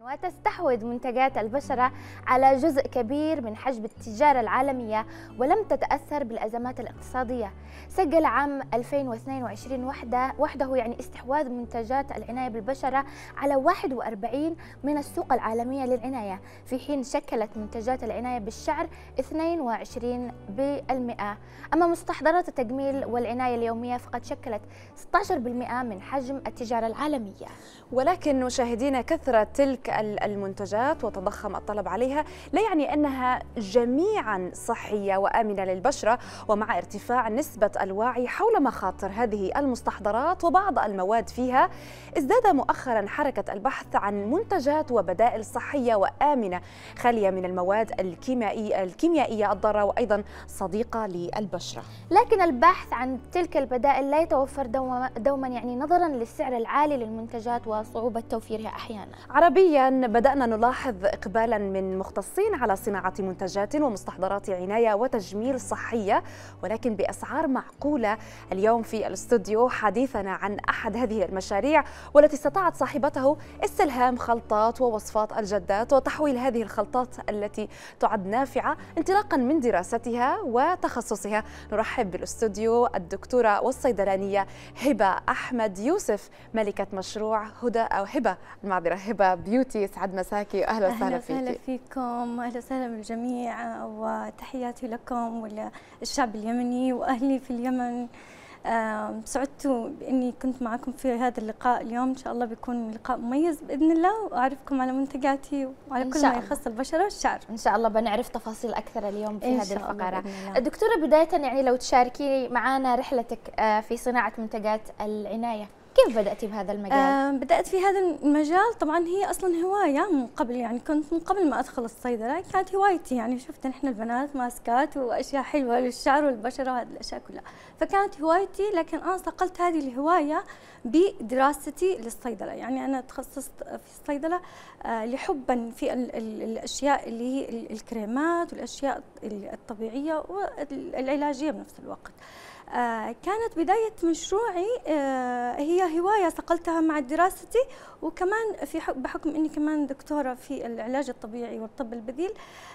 وتستحوذ منتجات البشرة على جزء كبير من حجم التجارة العالمية ولم تتأثر بالأزمات الاقتصادية. سجل عام 2022 وحده يعني استحواذ منتجات العناية بالبشرة على 41 من السوق العالمية للعناية، في حين شكلت منتجات العناية بالشعر 22%. أما مستحضرات التجميل والعناية اليومية فقد شكلت 16% من حجم التجارة العالمية. ولكن مشاهدينا، كثرة تلك المنتجات وتضخم الطلب عليها لا يعني أنها جميعا صحية وآمنة للبشرة. ومع ارتفاع نسبة الوعي حول مخاطر هذه المستحضرات وبعض المواد فيها، ازداد مؤخرا حركة البحث عن منتجات وبدائل صحية وآمنة خالية من المواد الكيميائية الضارة وأيضا صديقة للبشرة. لكن البحث عن تلك البدائل لا يتوفر دوما يعني نظرا للسعر العالي للمنتجات وصعوبة توفيرها أحيانا. عربيا بدأنا نلاحظ إقبالا من مختصين على صناعة منتجات ومستحضرات عناية وتجميل صحية ولكن بأسعار معقولة. اليوم في الاستوديو حديثنا عن أحد هذه المشاريع والتي استطاعت صاحبته استلهام خلطات ووصفات الجدات وتحويل هذه الخلطات التي تعد نافعة انطلاقا من دراستها وتخصصها. نرحب بالاستوديو الدكتورة والصيدلانية هبة أحمد يوسف، ملكة مشروع هدى أو هبة بيوتي. سعد مساكي وأهلا وسهلا فيك. أهلا فيكم، أهلا وسهلا بالجميع، وتحياتي لكم وللشعب اليمني وأهلي في اليمن. سعدت بإني كنت معكم في هذا اللقاء اليوم. إن شاء الله بيكون لقاء مميز بإذن الله، وأعرفكم على منتجاتي وعلى كل ما يخص البشرة والشعر. إن شاء الله بنعرف تفاصيل أكثر اليوم في هذه الفقرة. الدكتورة، بداية يعني لو تشاركي معنا رحلتك في صناعة منتجات العناية، كيف بدأتي بهذا المجال؟ بدأت في هذا المجال طبعا هي أصلا هواية من قبل، يعني كنت من قبل ما أدخل الصيدلة كانت هوايتي، يعني شفت نحن البنات ماسكات وأشياء حلوة للشعر والبشرة وهذه الأشياء كلها، فكانت هوايتي. لكن أنا صقلت هذه الهواية بدراستي للصيدلة، يعني أنا تخصصت في الصيدلة لحبا في الأشياء اللي هي الكريمات والأشياء الطبيعية والعلاجية بنفس الوقت. كانت بداية مشروعي هي هواية صقلتها مع دراستي، وكمان بحكم أني كمان دكتورة في العلاج الطبيعي والطب البديل.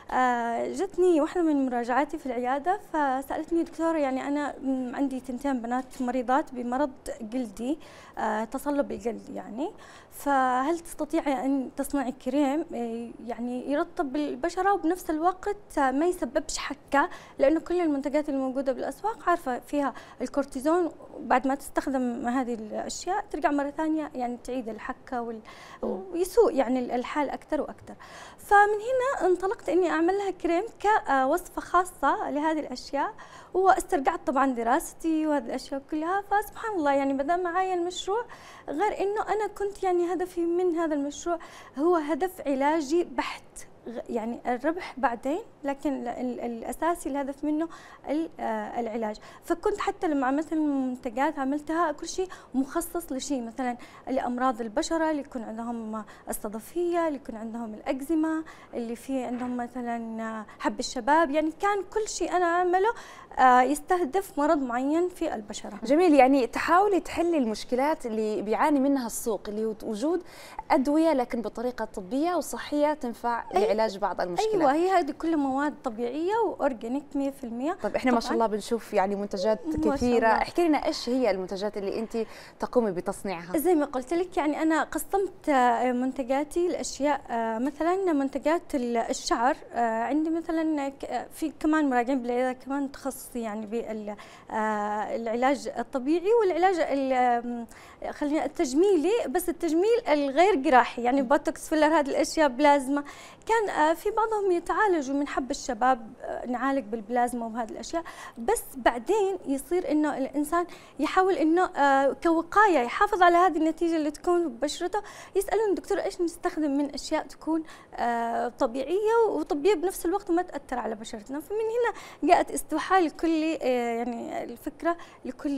جتني واحدة من مراجعاتي في العيادة فسألتني دكتورة، يعني أنا عندي 2 بنات مريضات بمرض جلدي، تصلب الجلد يعني، فهل تستطيعي أن تصنعي كريم يعني يرطب البشرة وبنفس الوقت ما يسببش حكة، لأنه كل المنتجات الموجودة بالأسواق عارفة فيها الكورتيزون، بعد ما تستخدم هذه الأشياء ترجع مرة ثانية يعني تعيد الحكة ويسوء يعني الحال أكثر وأكثر. فمن هنا انطلقت إني أعمل لها كريم كوصفة خاصة لهذه الأشياء، واسترجعت طبعا دراستي وهذه الأشياء كلها. فسبحان الله يعني بدأ معي المشروع، غير إنه أنا كنت يعني هدفي من هذا المشروع هو هدف علاجي بحت، يعني الربح بعدين، لكن الأساسي الهدف منه العلاج. فكنت حتى لما عملت المنتجات عملتها كل شيء مخصص لشيء، مثلا لأمراض البشرة اللي يكون عندهم الصدفية، اللي يكون عندهم الأكزيما، اللي في عندهم مثلا حب الشباب، يعني كان كل شيء أنا أعمله يستهدف مرض معين في البشرة. جميل، يعني تحاولي تحلي المشكلات اللي بيعاني منها السوق، اللي هو وجود أدوية لكن بطريقة طبية وصحية تنفع لعلاج بعض المشكلات. أيوة، هي هذه كل مواد طبيعية وأورجانيك 100%. طيب احنا ما شاء الله بنشوف يعني منتجات كثيرة، احكي لنا ايش هي المنتجات اللي انت تقومي بتصنيعها؟ زي ما قلت لك، يعني أنا قسمت منتجاتي لأشياء، مثلا منتجات الشعر عندي مثلا في كمان مراجعين بالعيادة كمان تخصصي يعني بالعلاج الطبيعي والعلاج خلينا التجميلي، بس التجميل الغير جراحي، يعني بوتوكس، فيلر، هذه الأشياء، بلازما. كان في بعضهم يتعالجوا من حب الشباب، نعالج بالبلازما وهذه الأشياء، بس بعدين يصير إنه الإنسان يحاول إنه كوقاية يحافظ على هذه النتيجة اللي تكون ببشرته. يسألون دكتور إيش نستخدم من أشياء تكون طبيعية وطبية بنفس الوقت وما تأثر على بشرتنا. فمن هنا جاءت استوحاء لكل يعني الفكرة لكل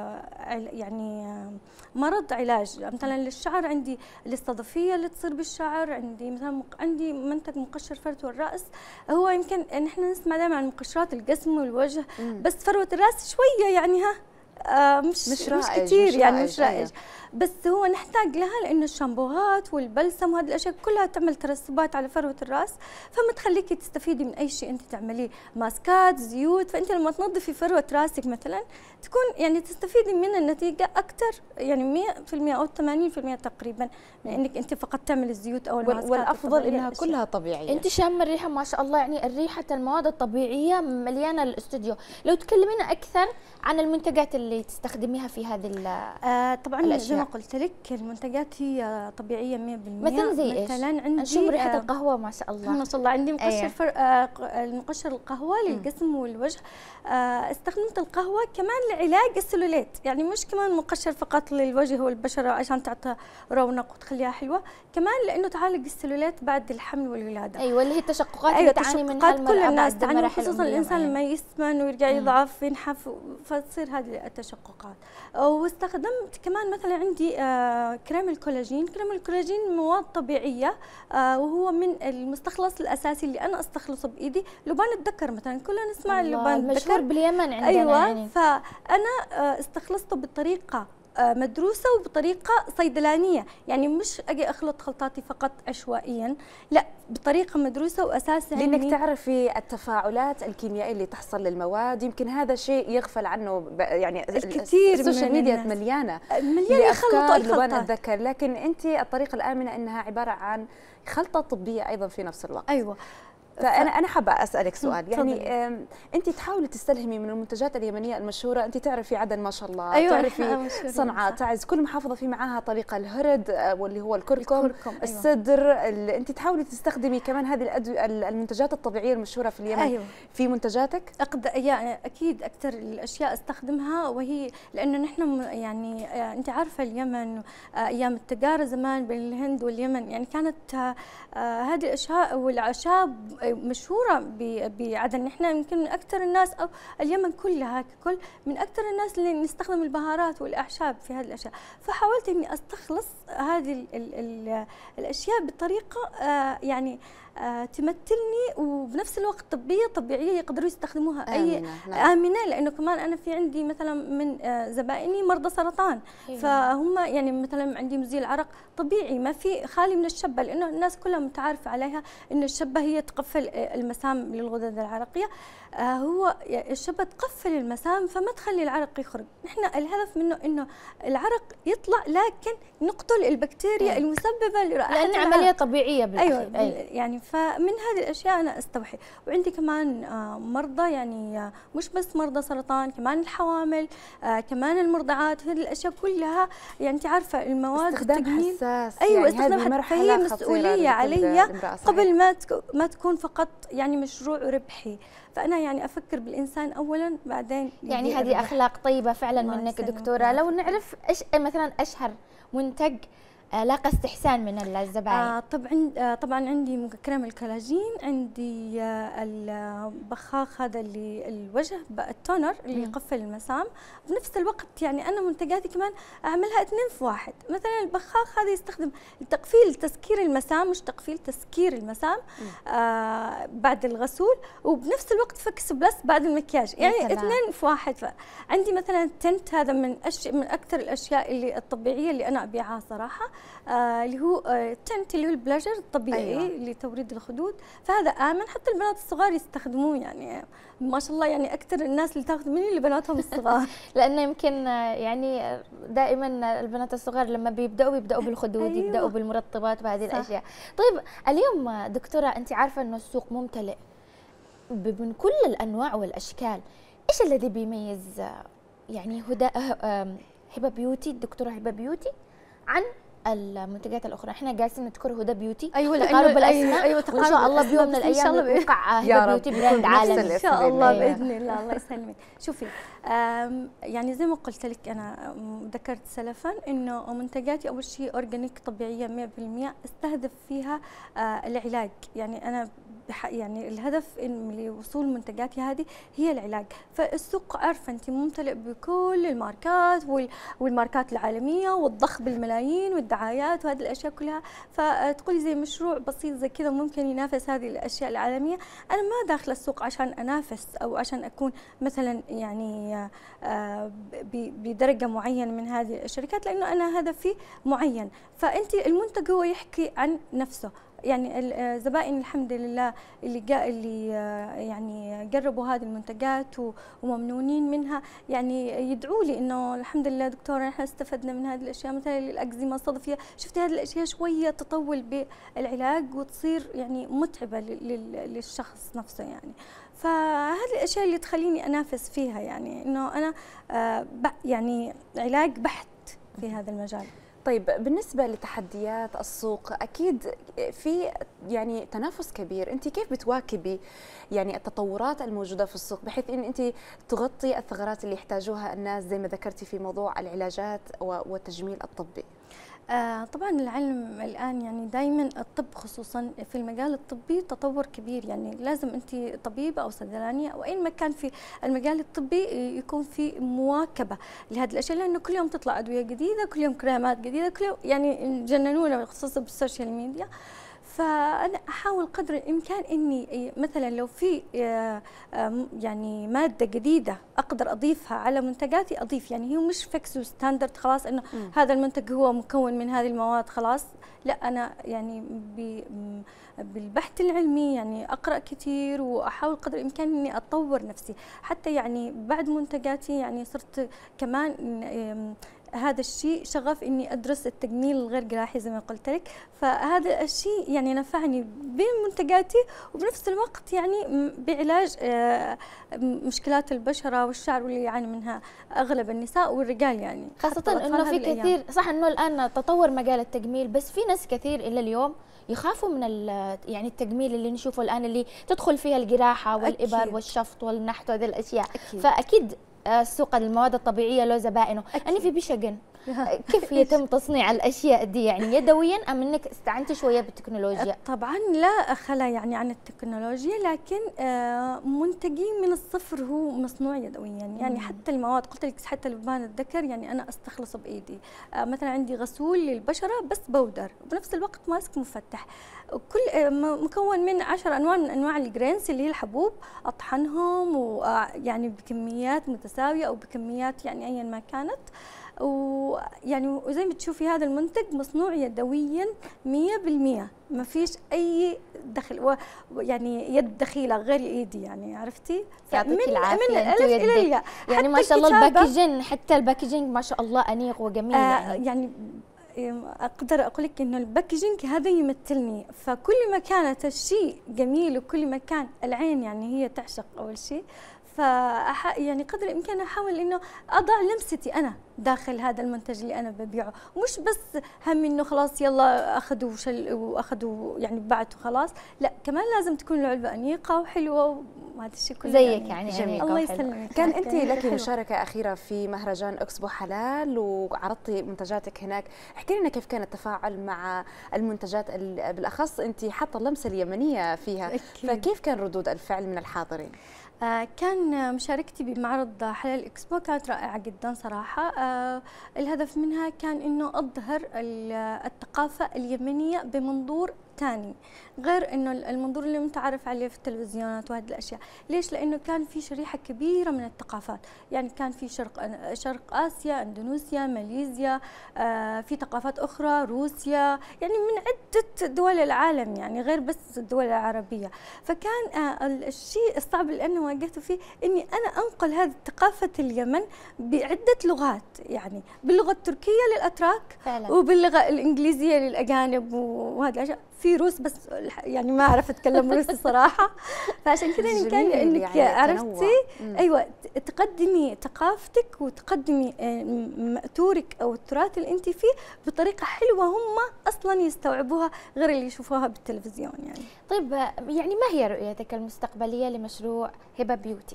يعني مرض علاج. مثلا للشعر عندي الصدفية اللي تصير بالشعر، عندي مثلا عندي منتج مقشر فرد والرأس. هو يمكن نحن نسمع دائما عن مقشرات الجسم والوجه، بس فروة الرأس شوية يعني مش كثير، يعني مش رائج. بس هو نحتاج لها لانه الشامبوهات والبلسم وهذه الاشياء كلها تعمل ترسبات على فروه الراس، فما تخليكي تستفيدي من اي شيء انت تعمليه، ماسكات، زيوت. فانت لما تنظفي فروه راسك مثلا تكون يعني تستفيدي من النتيجه اكثر، يعني 100% او 80% تقريبا من انك انت فقط تعملي الزيوت او الماسكات. والافضل انها كلها طبيعيه. انت شامه الريحه ما شاء الله، يعني الريحه المواد الطبيعيه مليانه الاستوديو. لو تكلمينا اكثر عن المنتجات اللي تستخدميها في هذه طبعا الأشياء. زي ما قلت لك المنتجات هي طبيعيه 100%. مثلا زي ايش؟ مثلا عندي نشم ريحه القهوه ما شاء الله. ما شاء الله. عندي مقشر أيه. المقشر القهوه للجسم والوجه. استخدمت القهوه كمان لعلاج السلوليت، يعني مش كمان مقشر فقط للوجه والبشره عشان تعطي رونق وتخليها حلوه، كمان لانه تعالج السلوليت بعد الحمل والولاده. ايوه اللي هي التشققات أيوة اللي تعاني منها المراه. كل الناس تعاني، خصوصا الانسان لما يسمن ويرجع يضعف ينحف فتصير هذه التشققات. واستخدمت كمان مثلا عندي كريم الكولاجين. كريم الكولاجين مواد طبيعيه، وهو من المستخلص الاساسي اللي انا استخلصه بايدي. لبان الذكر مثلا كلنا نسمع لبان الذكر مشهور باليمن عندنا. ايوه يعني. فانا استخلصته بطريقه مدروسه وبطريقه صيدلانيه، يعني مش اجي اخلط خلطاتي فقط عشوائيا، لا بطريقه مدروسه واساسا لانك تعرفي التفاعلات الكيميائيه اللي تحصل للمواد. يمكن هذا شيء يغفل عنه يعني الكثير. السوشيال ميديا مليانه يخلطوا لبان الذكر، لكن انت الطريقه الامنه انها عباره عن خلطه طبيه ايضا في نفس الوقت. ايوه. فأنا حابة أسألك سؤال، يعني أنت تحاولي تستلهمي من المنتجات اليمنية المشهورة. أنت تعرفي عدن ما شاء الله. أيوة. تعرفي صنعاء، تعز، كل محافظة في معاها طريقة. الهرد واللي هو الكركم. أيوة. السدر. أنت تحاولي تستخدمي كمان هذه المنتجات الطبيعية المشهورة في اليمن. أيوة. في منتجاتك؟ يعني أكيد أكثر الأشياء استخدمها، وهي لأنه نحن يعني أنت عارفة اليمن أيام التجارة زمان بين الهند واليمن، يعني كانت هذه الأشياء والأعشاب مشهورة بعدن. نحن يمكن من أكثر الناس، أو اليمن كلها ككل من أكثر الناس اللي نستخدم البهارات والأعشاب في هذه الأشياء. فحاولت إني أستخلص هذه الأشياء بطريقة يعني تمثلني وبنفس الوقت طبيعيه يقدروا يستخدموها. آمنة. لانه كمان انا في عندي مثلا من زبائني مرضى سرطان. فهم يعني مثلا عندي مزيل عرق طبيعي ما في خالي من الشبه، لانه الناس كلها متعارفه عليها ان الشبه هي تقفل المسام للغدد العرقيه. هو الشبه تقفل المسام فما تخلي العرق يخرج. نحن الهدف منه انه العرق يطلع لكن نقتل البكتيريا المسببه لرائحه لان عمليه طبيعيه بالاخير. ايوه يعني فمن هذه الاشياء انا استوحي. وعندي كمان مرضى، يعني مش بس مرضى سرطان، كمان الحوامل، كمان المرضعات. هذه الاشياء كلها يعني انت عارفه المواد استخدام حساس. ايوه يعني استخدام حساس. فهي مسؤوليه علي قبل ما تكون فقط يعني مشروع ربحي. فأنا يعني أفكر بالإنسان أولاً بعدين. يعني هذه أخلاق طيبة فعلاً منك دكتورة. لو نعرف إيش مثلاً أشهر منتج لاقى استحسان من الزبائن. طبعا عندي كريم الكولاجين، عندي البخاخ هذا اللي الوجه التونر اللي يقفل المسام. بنفس الوقت يعني انا منتجاتي كمان اعملها 2 في 1. مثلا البخاخ هذا يستخدم لتقفيل تسكير المسام، مش تقفيل تسكير المسام بعد الغسول، وبنفس الوقت فك بلس بعد المكياج، يعني 2 في 1. عندي مثلا التنت هذا من اكثر الاشياء اللي الطبيعيه اللي انا ابيعها صراحه، اللي هو التنت اللي هو البلاجر الطبيعي. أيوة. لتوريد الخدود. فهذا آمن، حتى البنات الصغار يستخدموه. يعني ما شاء الله يعني أكثر الناس اللي تاخذ مني اللي بناتهم الصغار. لأنه يمكن يعني دائما البنات الصغار لما بيبدأوا بالخدود. أيوة. يبدأوا بالمرطبات وهذه الأشياء. طيب اليوم دكتورة أنت عارفة أنه السوق ممتلئ من كل الأنواع والأشكال. إيش الذي بيميز يعني هبة بيوتي، الدكتورة هبة بيوتي عن المنتجات الاخرى؟ احنا جالسين نذكر هدى بيوتي. ايوه تقارب الاسماء. ايوه وان شاء الله بيوم من الايام يوقع هدى بيوتي براند عالمي ان شاء الله. باذن الله. الله يسلمك. شوفي يعني زي ما قلت لك انا ذكرت سلفا انه منتجاتي اول شيء اورجانيك طبيعيه 100%، استهدف فيها العلاج. يعني انا يعني الهدف لوصول منتجاتي هذه هي العلاج. فالسوق عارفه انت ممتلئ بكل الماركات والماركات العالميه والضخ بالملايين والدعايات وهذه الاشياء كلها. فتقولي زي مشروع بسيط زي كذا ممكن ينافس هذه الاشياء العالميه، انا ما داخله السوق عشان انافس او عشان اكون مثلا يعني بدرجه معينه من هذه الشركات، لانه انا هدفي معين. فانت المنتج هو يحكي عن نفسه. يعني الزبائن الحمد لله اللي يعني جربوا هذه المنتجات وممنونين منها، يعني يدعوا لي انه الحمد لله دكتوره احنا استفدنا من هذه الاشياء، مثلا الاكزيما الصدفيه، شفتي هذه الاشياء شويه تطول بالعلاج وتصير يعني متعبه للشخص نفسه يعني. فهذه الاشياء اللي تخليني انافس فيها، يعني انه انا يعني علاج بحت في هذا المجال. طيب بالنسبة لتحديات السوق أكيد في يعني تنافس كبير، أنت كيف بتواكبي يعني التطورات الموجودة في السوق بحيث أن أنت تغطي الثغرات اللي يحتاجوها الناس زي ما ذكرتي في موضوع العلاجات والتجميل الطبي؟ طبعا العلم الآن يعني دائما الطب خصوصا في المجال الطبي تطور كبير، يعني لازم أنت طبيبة أو صيدلانية أو أي مكان في المجال الطبي يكون في مواكبة لهذه الأشياء، لأنه كل يوم تطلع أدوية جديدة، كل يوم كريمات جديدة، كل يوم يعني جننونا خصوصا بالسوشيال ميديا. فأنا أحاول قدر الإمكان إني مثلا لو في يعني مادة جديدة أقدر أضيفها على منتجاتي أضيف، يعني هي مش فيكس وستاندرد خلاص إنه هذا المنتج هو مكون من هذه المواد خلاص، لا أنا يعني بالبحث العلمي يعني أقرأ كثير وأحاول قدر الإمكان إني أطور نفسي، حتى يعني بعد منتجاتي يعني صرت كمان هذا الشيء شغف اني ادرس التجميل الغير جراحي زي ما قلت لك. فهذا الشيء يعني نفعني بمنتجاتي وبنفس الوقت يعني بعلاج مشكلات البشره والشعر واللي يعاني منها اغلب النساء والرجال، يعني خاصه انه في كثير صح انه الان تطور مجال التجميل، بس في ناس كثير الى اليوم يخافوا من يعني التجميل اللي نشوفه الان اللي تدخل فيها الجراحه والابر أكيد. والشفط والنحت وهذه الاشياء أكيد. فاكيد سوق المواد الطبيعيه له زبائنه. أنا في بشجن كيف يتم تصنيع الاشياء دي، يعني يدويا ام انك استعنتي شويه بالتكنولوجيا؟ طبعا لا خلا يعني عن التكنولوجيا، لكن منتجي من الصفر هو مصنوع يدويا، يعني حتى المواد قلت لك حتى لبان الذكر يعني انا استخلصه بايدي. مثلا عندي غسول للبشره بس بودر وبنفس الوقت ماسك مفتح، كل مكون من 10 انواع من انواع الجرينز اللي هي الحبوب، اطحنهم ويعني بكميات متساويه او بكميات يعني ايا ما كانت، ويعني وزي ما تشوفي هذا المنتج مصنوع يدويا 100%، ما فيش اي دخل يعني يد دخيله غير ايدي، يعني عرفتي؟ يعطيك العافيه من انت ويدك يعني ما شاء الله الباكجينج، حتى الباكجينج ما شاء الله انيق وجميل. يعني اقدر اقول لك انه الباكجينج هذا يمثلني، فكل ما كانت الشيء جميل وكل ما كان العين يعني هي تعشق اول شيء، يعني قدر الامكان احاول انه اضع لمستي انا داخل هذا المنتج اللي انا ببيعه، ومش بس هم انه خلاص يلا واخذوا يعني بعته خلاص، لا كمان لازم تكون العلبه انيقه وحلوه وهذا الشيء كله زيك يعني جميل. الله يسلمك. كان انت لك مشاركه اخيره في مهرجان اكسبو حلال وعرضتي منتجاتك هناك، احكي لنا كيف كان التفاعل مع المنتجات بالاخص انت حاطه اللمسه اليمنيه فيها أكيد. فكيف كان ردود الفعل من الحاضرين؟ كان مشاركتي بمعرض حلال اكسبو كانت رائعة جدا صراحة. الهدف منها كان انه اظهر الثقافة اليمنية بمنظور ثاني غير انه المنظور اللي متعارف عليه في التلفزيونات وهذه الاشياء. ليش؟ لانه كان في شريحة كبيرة من الثقافات، يعني كان في شرق اسيا، اندونيسيا، ماليزيا، في ثقافات اخرى، روسيا، يعني من عدة دول العالم، يعني غير بس الدول العربية. فكان الشيء الصعب اللي انا واجهته فيه اني انا انقل هذه ثقافة اليمن بعدة لغات، يعني باللغة التركية للاتراك فعلا. وباللغة الانجليزية للاجانب وهذه الاشياء. في روس بس يعني ما اعرف اتكلم روسي صراحه، فعشان كذا كان انك يعني عرفتي ايوه تقدمي ثقافتك وتقدمي مأثورك او التراث اللي انت فيه بطريقه حلوه هم اصلا يستوعبوها غير اللي يشوفوها بالتلفزيون يعني. طيب يعني ما هي رؤيتك المستقبليه لمشروع هبه بيوتي؟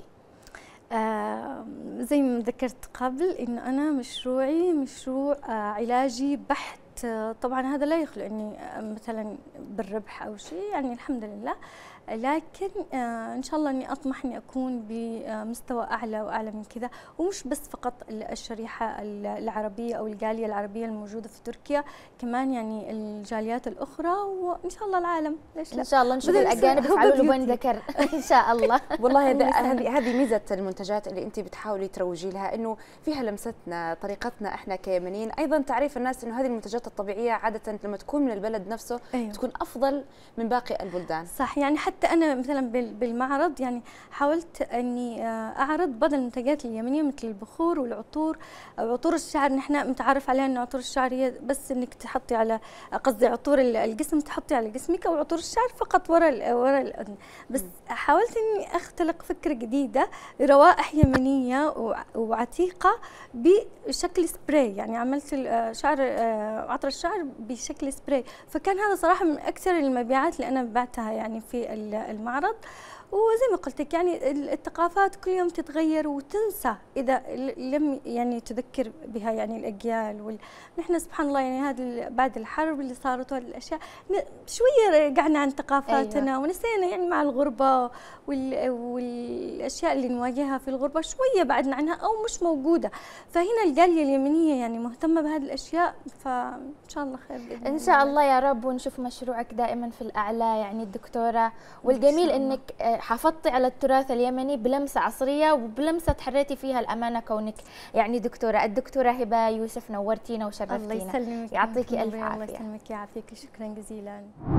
زي ما ذكرت قبل انه انا مشروعي مشروع علاجي بحت طبعا هذا لا يخلو اني مثلا بالربح او شيء، يعني الحمد لله، لكن ان شاء الله اني اطمح اني اكون بمستوى اعلى واعلى من كذا، ومش بس فقط الشريحه العربيه او الجاليه العربيه الموجوده في تركيا، كمان يعني الجاليات الاخرى، وان شاء الله العالم، ليش لا؟ ان شاء الله نشوف الاجانب يفعلوا له بين ذكر ان شاء الله. والله هذه ميزه المنتجات اللي انت بتحاولي تروجي لها، انه فيها لمستنا، طريقتنا احنا كيمنيين، ايضا تعريف الناس انه هذه المنتجات الطبيعيه عاده لما تكون من البلد نفسه تكون افضل من باقي البلدان. صح، يعني حتى انا مثلا بالمعرض يعني حاولت اني اعرض بعض المنتجات اليمنيه مثل البخور والعطور، عطور الشعر. نحن متعارف عليها ان عطور الشعر هي بس انك تحطي على، قصدي عطور الجسم تحطي على جسمك، او عطور الشعر فقط ورا الاذن. بس حاولت اني اختلق فكره جديده، روائح يمنيه وعتيقه بشكل سبراي، يعني عملت شعر عطر الشعر بشكل سبراي، فكان هذا صراحه من اكثر المبيعات اللي انا بعتها يعني في المعرض. وزي ما قلت لك يعني الثقافات كل يوم تتغير وتنسى اذا لم يعني تذكر بها يعني الاجيال، نحن سبحان الله يعني هذا بعد الحرب اللي صارت وهذه الاشياء شويه رجعنا عن ثقافاتنا. أيوة. ونسينا يعني مع الغربه والاشياء اللي نواجهها في الغربه شويه بعدنا عنها او مش موجوده، فهنا الجاليه اليمنيه يعني مهتمه بهذه الاشياء، فان شاء الله خير باذن ان شاء الله يا رب، ونشوف مشروعك دائما في الاعلى يعني الدكتوره. والجميل انك حافظتي على التراث اليمني بلمسه عصريه وبلمسه تحريتي فيها الامانه، كونك يعني دكتوره. الدكتوره هبه يوسف نورتينا وشرفتينا. الله يسلمك، يعطيكي الف عافيه. الله يسلمك، يعافيك، شكرا جزيلا.